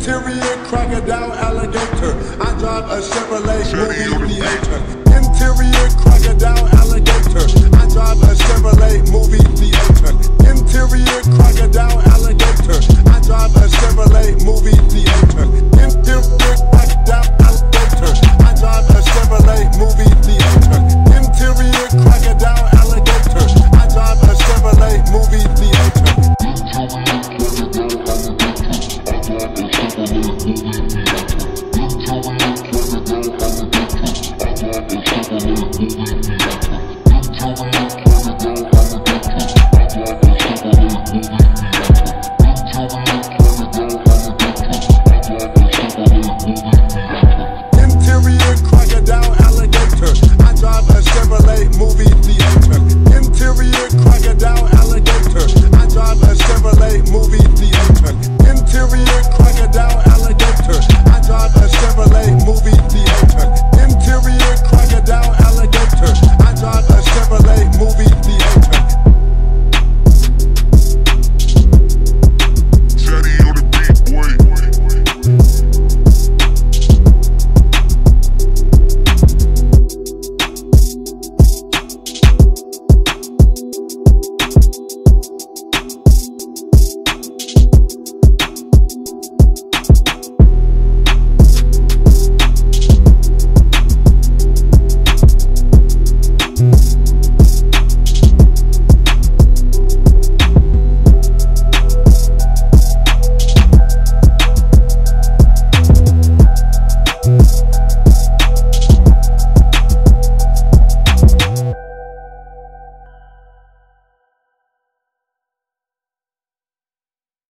Interior crocodile alligator. I drive a Chevrolet movie theater. Interior crocodile alligator. I drive a Chevrolet movie theater. Interior crocodile alligator. I drive a Chevrolet movie theater. Interior crocodile alligator. I drive a Chevrolet movie theater. Interior crocodile alligator. I drive a Chevrolet movie theater.